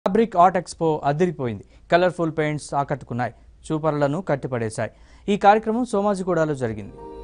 Fabric art expo అదిరిపోయింది. Colourful paints ఆకట్టుకున్నాయి, చూపరులను కట్టిపడేశాయి. ఈ కార్యక్రమం సోమాజిగూడలో జరిగింది.